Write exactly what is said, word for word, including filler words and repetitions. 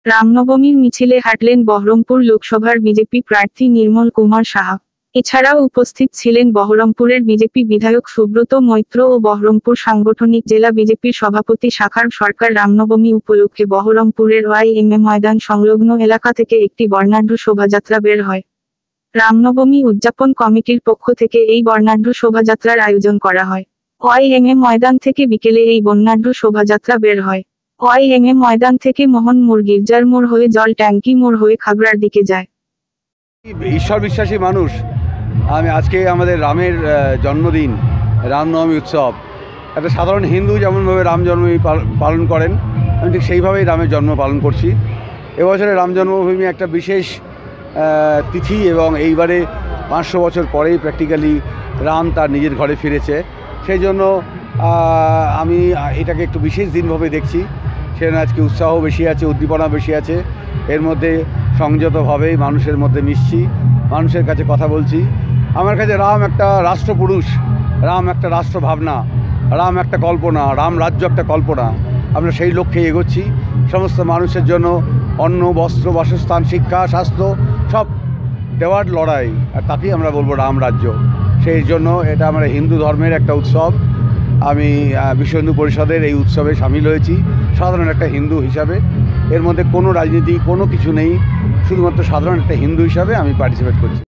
রামনবমীর মিছিলে হাঁটলেন বহরমপুর লোকসভার বিজেপি প্রার্থী নির্মল কুমার সাহা। এছাড়াও উপস্থিত ছিলেন বহরমপুরের বিজেপি বিধায়ক সুব্রত মৈত্র ও বহরমপুর সাংগঠনিক জেলা বিজেপির সভাপতি শাখার সরকার। রামনবমী উপলক্ষে বহরমপুরের ওয়াইএমএ ময়দান সংলগ্ন এলাকা থেকে একটি বর্ণাঢ্য শোভাযাত্রা বের হয়। রামনবমী উদযাপন কমিটির পক্ষ থেকে এই বর্ণাঢ্য শোভাযাত্রার আয়োজন করা হয়। ওয়াইএমএ ময়দান থেকে বিকেলে এই বর্ণাঢ্য শোভাযাত্রা বের হয়। ওয়াইএমএ ময়দান থেকে মোহন মোড়, গির্জার মোড় হয়ে জল ট্যাঙ্কি মোড় হয়ে খাগড়ার দিকে যায়। ঈশ্বর বিশ্বাসী মানুষ। আমি আজকে আমাদের রামের জন্মদিন, রামনবমী উৎসব। একটা সাধারণ হিন্দু যেমনভাবে রাম জন্মভূমি পালন করেন, আমি ঠিক সেইভাবেই রামের জন্ম পালন করছি। এবছরে রাম জন্মভূমি একটা বিশেষ তিথি এবং এইবারে পাঁচশো বছর পরেই প্র্যাকটিক্যালি রাম তার নিজের ঘরে ফিরেছে। সেই জন্য আমি এটাকে একটু বিশেষ দিনভাবে দেখছি। সেখানে আজকে উৎসাহ বেশি আছে, উদ্দীপনা বেশি আছে। এর মধ্যে সংযতভাবেই মানুষের মধ্যে মিশছি, মানুষের কাছে কথা বলছি। আমার কাছে রাম একটা রাষ্ট্রপুরুষ, রাম একটা রাষ্ট্র ভাবনা, রাম একটা কল্পনা, রাম রাজ্য একটা কল্পনা। আমরা সেই লক্ষ্যে এগোচ্ছি। সমস্ত মানুষের জন্য অন্ন, বস্ত্র, বাসস্থান, শিক্ষা, স্বাস্থ্য সব দেওয়ার লড়াই, আর তাকেই আমরা বলবো রাম রাজ্য। সেই জন্য এটা আমরা হিন্দু ধর্মের একটা উৎসব। আমি বিশ্ব হিন্দু পরিষদের এই উৎসবে সামিল হয়েছি সাধারণ একটা হিন্দু হিসাবে। এর মধ্যে কোনো রাজনীতি, কোনো কিছু নেই, শুধুমাত্র সাধারণ একটা হিন্দু হিসাবে আমি পার্টিসিপেট করছি।